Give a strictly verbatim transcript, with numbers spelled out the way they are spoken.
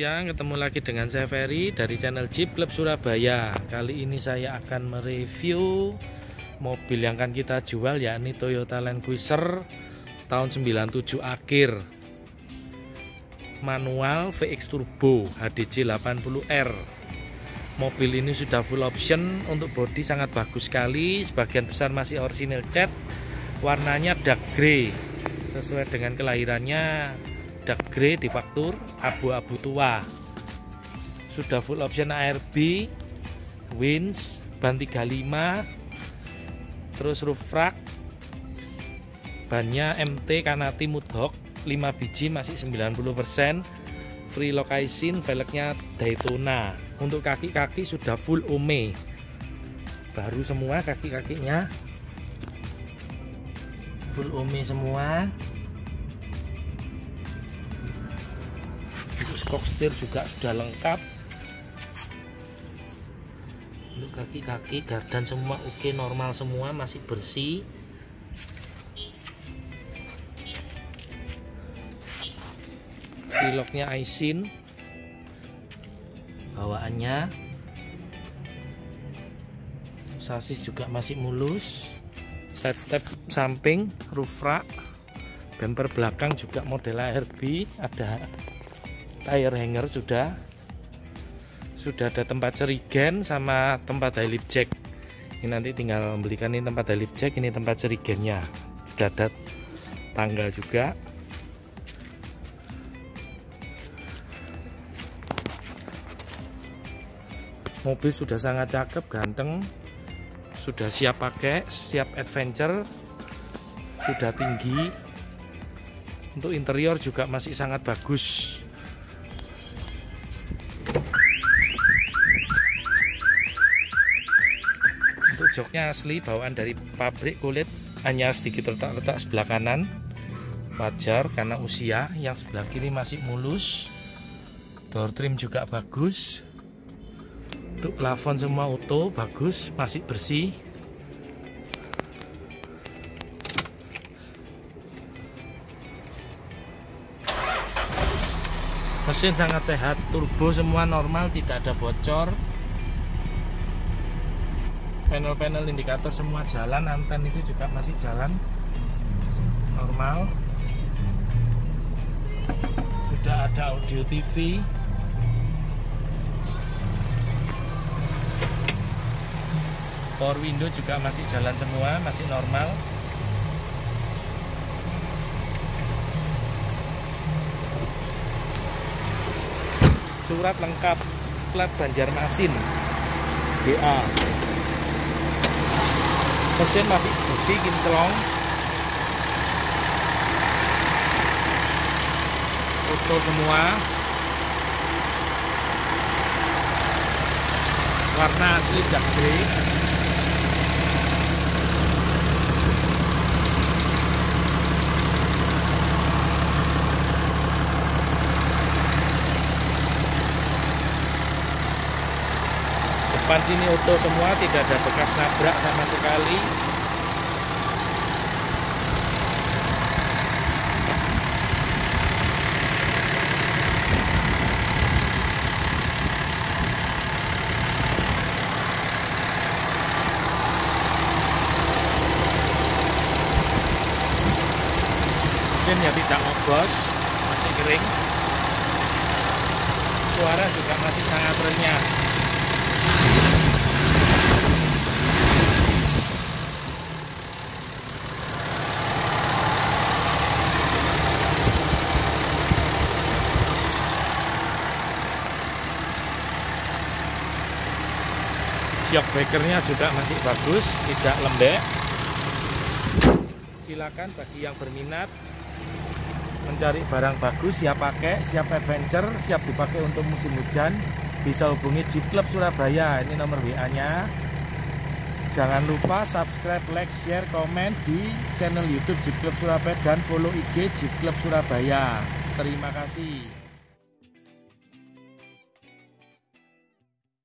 siang, ketemu lagi dengan saya Ferry dari channel Jeep Club Surabaya. Kali ini saya akan mereview mobil yang akan kita jual, yakni Toyota Land Cruiser tahun sembilan puluh tujuh akhir, manual V X Turbo H D C delapan puluh R. Mobil ini sudah full option, untuk bodi sangat bagus sekali, sebagian besar masih original cat, warnanya dark grey sesuai dengan kelahirannya. Dark grey difaktur abu-abu tua. Sudah full option A R B, winch, ban tiga puluh lima, terus roof rack, bannya M T Kanati Mudhok lima biji, masih sembilan puluh persen, free location, velgnya Daytona. Untuk kaki-kaki sudah full ome, baru semua kaki-kakinya, full ome semua. Untuk skok setir juga sudah lengkap. Untuk kaki-kaki gardan semua oke, normal semua, masih bersih. Vlognya Aisin, bawaannya sasis juga masih mulus, side step samping, roof rack, bumper belakang juga model A R B, ada tire hanger, sudah sudah ada tempat cerigen sama tempat high lift jack. Ini nanti tinggal membelikan ini tempat high lift jack, ini tempat cerigennya, sudah ada tangga juga. Mobil sudah sangat cakep, ganteng, sudah siap pakai, siap adventure, sudah tinggi. Untuk interior juga masih sangat bagus. Untuk joknya asli, bawaan dari pabrik kulit, hanya sedikit retak-retak sebelah kanan, wajar karena usia. Yang sebelah kiri masih mulus. Door trim juga bagus. Untuk plafon semua auto, bagus, masih bersih. Mesin sangat sehat, turbo semua normal, tidak ada bocor. Panel-panel indikator semua jalan, anten itu juga masih jalan normal. Sudah ada audio T V. Power window juga masih jalan semua, masih normal. Surat lengkap, plat Banjarmasin B A. Mesin masih bersih, kinclong. Auto semua. Warna asli dark grey. Depan sini auto semua, tidak ada bekas nabrak sama sekali. Mesinnya tidak ngobos, masih kering. Suara juga masih sangat renyah. Shock breakernya juga masih bagus, tidak lembek. Silakan bagi yang berminat mencari barang bagus, siap pakai, siap adventure, siap dipakai untuk musim hujan, bisa hubungi Jeep Club Surabaya. Ini nomor W A-nya. Jangan lupa subscribe, like, share, komen di channel YouTube Jeep Club Surabaya dan follow I G Jeep Club Surabaya. Terima kasih.